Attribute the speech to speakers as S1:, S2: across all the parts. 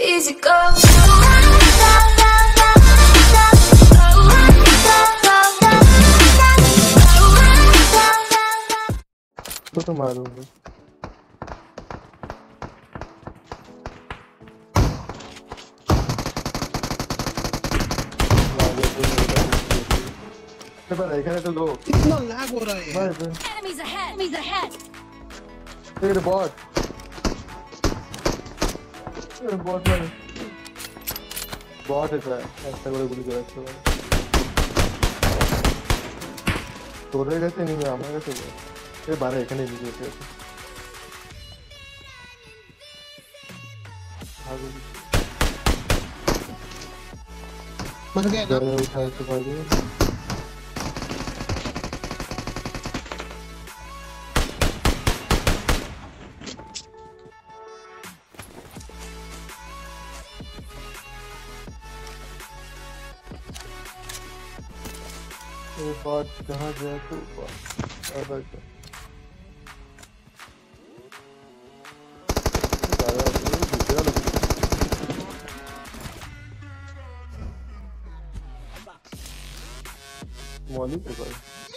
S1: easy go.
S2: तो मारूंगा এখানে তো লোক
S3: कितना लैग हो रहा है यार
S1: Enemies ahead. Enemies ahead.
S2: तेरे बॉट मारे बॉट है सर ऐसा করে গুলি করে আসছে তোরে গেছে নিয়ে আমার কাছে এ বারে এখানে নিয়ে গেছে
S3: मर गया ना
S2: उठा के भागे ये बात कहाँ गया तू बात मॉली पे भाई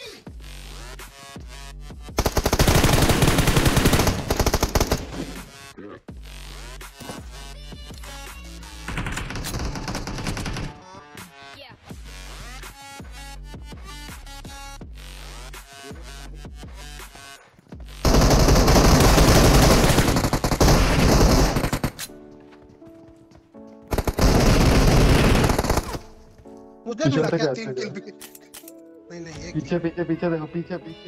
S3: मुझे मिला क्या 3 किल भी नहीं एक
S2: पीछे पीछे पीछे देखो पीछे पीछे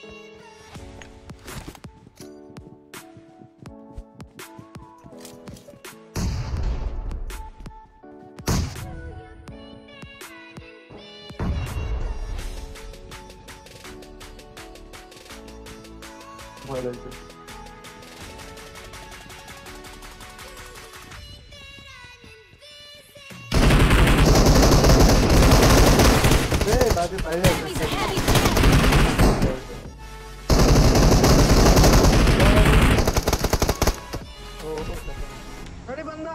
S3: अरे बंदा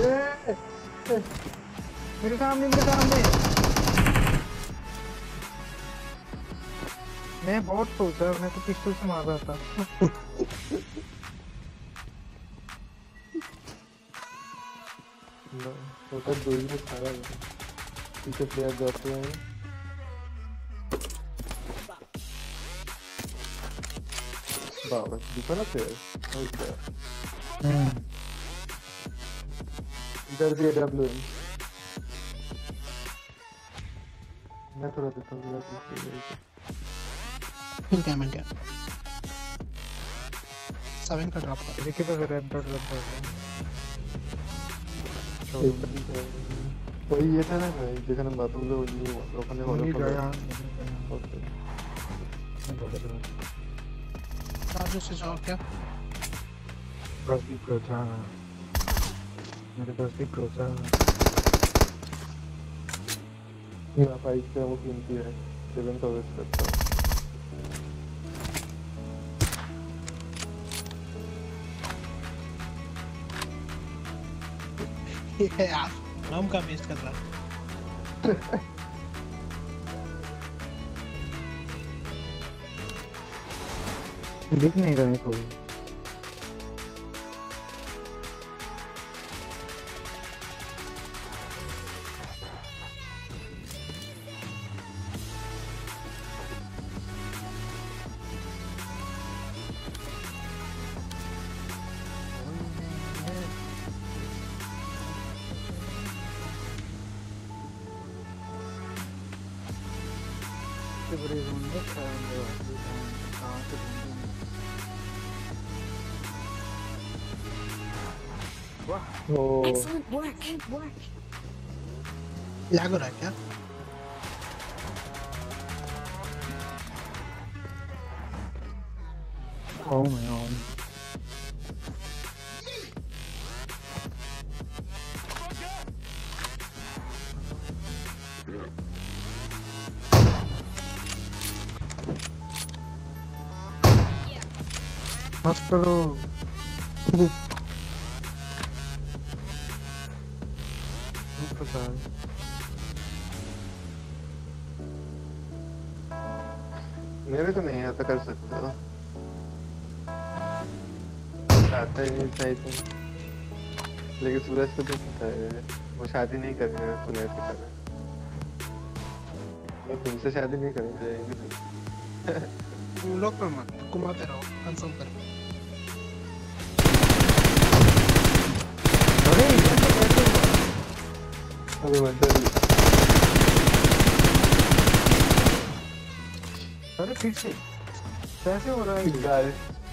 S4: मेरे सामने मैं बहुत सोचा मैं तो पिस्टल से मार रहा था
S2: तो तब दो ही में सारा पीछे प्लेयर जाते हैं बाबा दिखा ना प्लेयर इधर भी डब्ल्यू मैं थोड़ा देता हूँ
S3: ठीक है मिल गया 7 का ड्रॉप कर
S4: देखिए तो रेड डॉट
S2: वही ये था ना भाई যেখানে বাতুলে ওখানে হলো
S3: चार्जर से जाओ क्या
S4: मेरे पास भी प्रोसा
S2: मेरा फाइट से वो कीमती है 7 का वेस्ट करता हूँ
S3: ये यार नाम का वेस्ट कर रहा
S4: दिख नहीं रहा है कोई बड़े होंगे कहाँ से
S1: Excellent work.
S3: लैग हो रहा है क्या
S4: Oh my god. मत करो पता है
S2: मेरे को नहीं आता, कर सकते हो। आता ही नहीं सही तुम, लेकिन सूरज को तो पता है वो शादी नहीं करेगा सुने से करे। वो तुमसे शादी नहीं करेंगे जाएंगे।
S3: तुम लोग पे मत घुमाते रहो, कंफर्म कर।
S4: अरे ये तो कैसे हुआ?
S2: अबे मतलब
S4: अरे फिर से कैसे हो रहा है ये?
S2: गाड़ी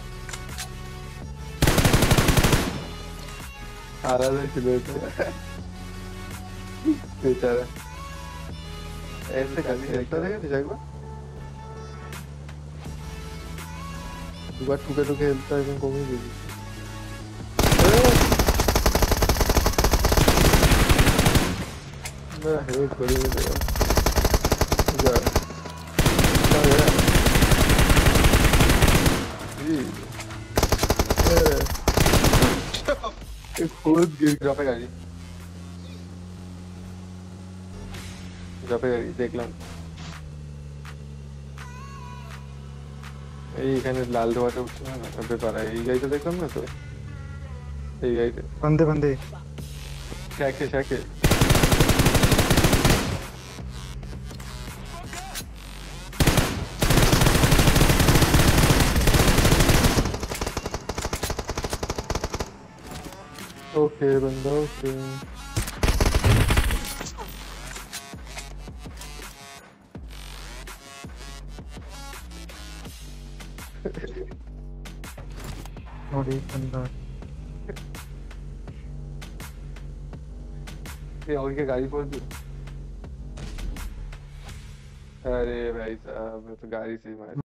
S2: आ रहा था किधर से बेचारा ऐसे कर लिया देखता रहेगा तुझे एक बार टूके टूके खेलता है तुमको भी दीजिए। मैं हेड करी नहीं देगा जा क्या है ये खुद गिर जा पे गाड़ी দেখলাম এইখানে লাল ধোয়াটা উঠছে না তবে পারা এই গাড়িটা দেখলাম না তো এই গাড়িটা
S4: बंदे बंदे
S2: শাকে শাকে ओके बंदा ओके
S4: और एक बंदा
S2: ये और क्या गाड़ी खोल दी अरे भाई साहब मैं तो गाड़ी से ही मार